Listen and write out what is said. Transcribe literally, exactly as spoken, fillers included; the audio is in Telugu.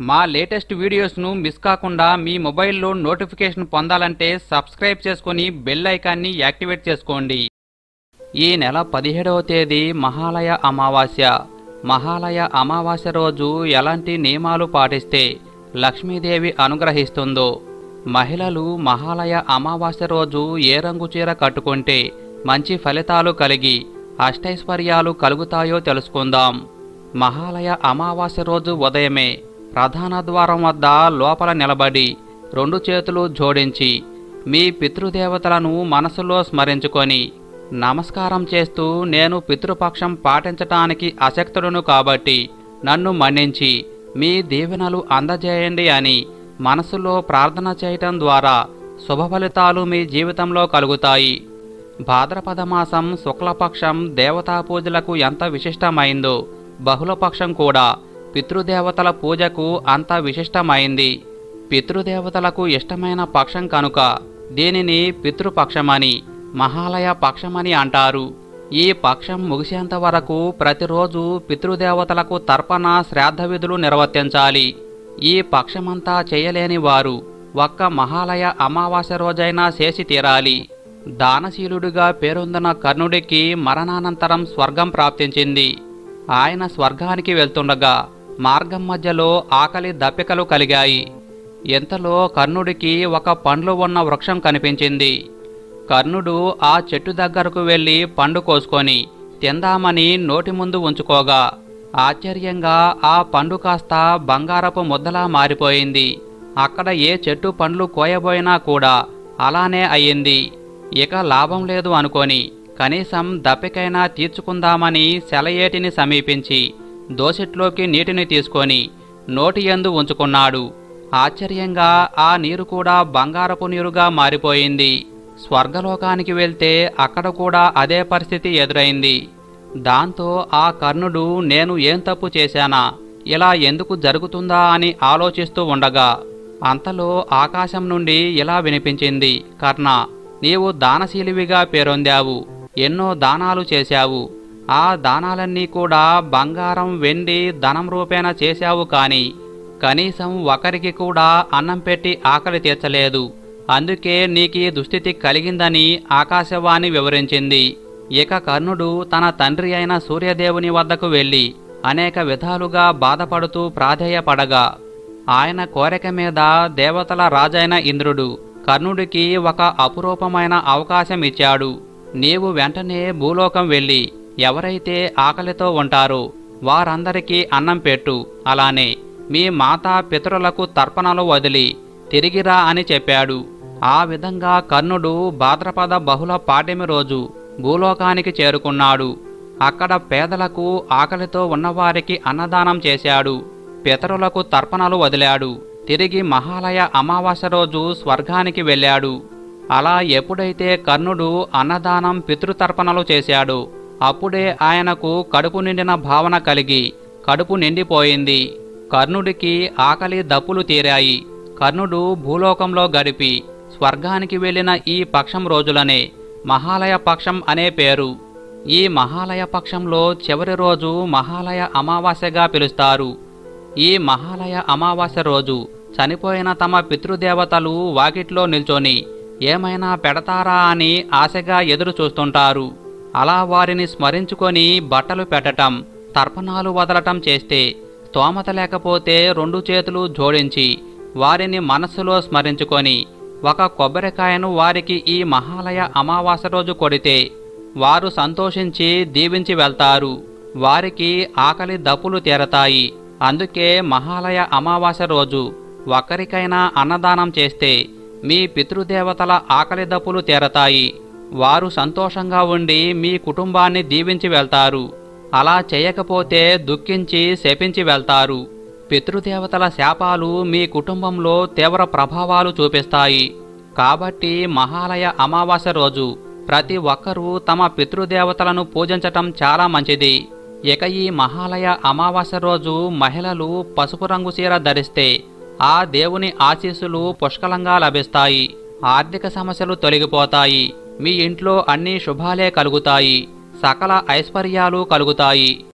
మా లేటెస్ట్ వీడియోస్ను మిస్ కాకుండా మీ మొబైల్లో నోటిఫికేషన్ పొందాలంటే సబ్స్క్రైబ్ చేసుకొని బెల్ ఐకాన్ని యాక్టివేట్ చేసుకోండి। ఈ నెల పదిహేడవ తేదీ మహాలయ అమావాస్య। మహాలయ అమావాస్య రోజు ఎలాంటి నియమాలు పాటిస్తే లక్ష్మీదేవి అనుగ్రహిస్తుందో, మహిళలు మహాలయ అమావాస్య రోజు ఏ రంగు చీర కట్టుకుంటే మంచి ఫలితాలు కలిగి అష్టైశ్వర్యాలు కలుగుతాయో తెలుసుకుందాం। మహాలయ అమావాస్య రోజు ఉదయమే ప్రధాన ద్వారం వద్ద లోపల నిలబడి రెండు చేతులు జోడించి మీ పితృదేవతలను మనసులో స్మరించుకొని నమస్కారం చేస్తూ, నేను పితృపక్షం పాటించటానికి అశక్తుడును కాబట్టి నన్ను మన్నించి మీ దీవెనలు అందజేయండి అని మనసులో ప్రార్థన చేయటం ద్వారా శుభ ఫలితాలు మీ జీవితంలో కలుగుతాయి। భాద్రపద మాసం శుక్లపక్షం దేవతా పూజలకు ఎంత విశిష్టమైందో బహుళపక్షం కూడా పితృదేవతల పూజకు అంత విశిష్టమైంది। పితృదేవతలకు ఇష్టమైన పక్షం కనుక దీనిని పితృపక్షమని, మహాలయ పక్షమని అంటారు। ఈ పక్షం ముగిసేంత వరకు ప్రతిరోజు పితృదేవతలకు తర్పణ శ్రాద్ధ విధులు నిర్వర్తించాలి। ఈ పక్షమంతా చేయలేని వారు ఒక్క మహాలయ అమావాస్య రోజైనా చేసి తీరాలి। దానశీలుడిగా పేరొందిన కర్ణుడికి మరణానంతరం స్వర్గం ప్రాప్తించింది। ఆయన స్వర్గానికి వెళ్తుండగా మార్గం మధ్యలో ఆకలి దప్పికలు కలిగాయి। ఇంతలో కర్ణుడికి ఒక పండ్లు ఉన్న వృక్షం కనిపించింది। కర్ణుడు ఆ చెట్టు దగ్గరకు వెళ్ళి పండు కోసుకొని తిందామని నోటి ముందు ఉంచుకోగా ఆశ్చర్యంగా ఆ పండు కాస్త బంగారపు ముద్దలా మారిపోయింది। అక్కడ ఏ చెట్టు పండ్లు కోయబోయినా కూడా అలానే అయ్యింది। ఇక లాభం లేదు అనుకొని కనీసం దప్పికైనా తీర్చుకుందామని సెలయేటిని సమీపించి దోసెట్లోకి నీటిని తీసుకొని నోటి యందు ఉంచుకున్నాడు। ఆశ్చర్యంగా ఆ నీరు కూడా బంగారపు నీరుగా మారిపోయింది। స్వర్గలోకానికి వెళ్తే అక్కడ కూడా అదే పరిస్థితి ఎదురైంది। దాంతో ఆ కర్ణుడు నేను ఏం తప్పు చేశానా, ఇలా ఎందుకు జరుగుతుందా అని ఆలోచిస్తూ ఉండగా అంతలో ఆకాశం నుండి ఇలా వినిపించింది, కర్ణ, నీవు దానశీలివిగా పేరొందావు, ఎన్నో దానాలు చేశావు। ఆ దానాలన్నీ కూడా బంగారం, వెండి, ధనం రూపేణ చేశావు, కానీ కనీసం ఒకరికి కూడా అన్నం పెట్టి ఆకలి తీర్చలేదు। అందుకే నీకీ దుస్థితి కలిగిందని ఆకాశవాణి వివరించింది। ఇక కర్ణుడు తన తండ్రి అయిన సూర్యదేవుని వద్దకు వెళ్ళి అనేక విధాలుగా బాధపడుతూ ప్రాధేయపడగా ఆయన కోరిక మీద దేవతల రాజైన ఇంద్రుడు కర్ణుడికి ఒక అపురూపమైన అవకాశం ఇచ్చాడు। నీవు వెంటనే భూలోకం వెళ్ళి ఎవరైతే ఆకలితో ఉంటారో వారందరికీ అన్నం పెట్టు, అలానే మీ మాతా పితరులకు తర్పణలు వదిలి తిరిగిరా అని చెప్పాడు। ఆ విధంగా కర్ణుడు భాద్రపద బహుళ పాడ్యమి రోజు భూలోకానికి చేరుకున్నాడు। అక్కడ పేదలకు, ఆకలితో ఉన్నవారికి అన్నదానం చేశాడు, పితరులకు తర్పణలు వదిలాడు, తిరిగి మహాలయ అమావాస్య రోజు స్వర్గానికి వెళ్ళాడు। అలా ఎప్పుడైతే కర్ణుడు అన్నదానం, పితృతర్పణలు చేశాడో అప్పుడే ఆయనకు కడుపు నిండిన భావన కలిగి కడుపు నిండిపోయింది। కర్ణుడికి ఆకలి దప్పులు తీరాయి। కర్ణుడు భూలోకంలో గడిపి స్వర్గానికి వెళ్ళిన ఈ పక్షం రోజులనే మహాలయ పక్షం అనే పేరు। ఈ మహాలయ పక్షంలో చివరి రోజు మహాలయ అమావాస్యగా పిలుస్తారు। ఈ మహాలయ అమావాస్య రోజు చనిపోయిన తమ పితృదేవతలు వాకిట్లో నిల్చొని ఏమైనా పెడతారా అని ఆశగా ఎదురు చూస్తుంటారు। అలా వారిని స్మరించుకొని బట్టలు పెట్టటం, తర్పణాలు వదలటం చేస్తే, స్తోమత లేకపోతే రెండు చేతులు జోడించి వారిని మనస్సులో స్మరించుకొని ఒక కొబ్బరికాయను వారికి ఈ మహాలయ అమావాస్య రోజు కొడితే వారు సంతోషించి దీవించి వెళ్తారు। వారికి ఆకలి దప్పులు తీరతాయి। అందుకే మహాలయ అమావాస్య రోజు ఒక్కరికైనా అన్నదానం చేస్తే మీ పితృదేవతల ఆకలి దప్పులు తీరతాయి। వారు సంతోషంగా ఉండి మీ కుటుంబాన్ని దీవించి వెళ్తారు। అలా చేయకపోతే దుఃఖించి శపించి వెళ్తారు। పితృదేవతల శాపాలు మీ కుటుంబంలో తీవ్ర ప్రభావాలు చూపిస్తాయి। కాబట్టి మహాలయ అమావాస్య రోజు ప్రతి ఒక్కరూ తమ పితృదేవతలను పూజించటం చాలా మంచిది। ఇక ఈ మహాలయ అమావాస్య రోజు మహిళలు పసుపు రంగు చీర ధరిస్తే ఆ దేవుని ఆశీస్సులు పుష్కలంగా లభిస్తాయి। ఆర్థిక సమస్యలు తొలగిపోతాయి। మీ ఇంట్లో అన్ని శుభాలే కలుగుతాయి, సకల ఐశ్వర్యాలు కలుగుతాయి।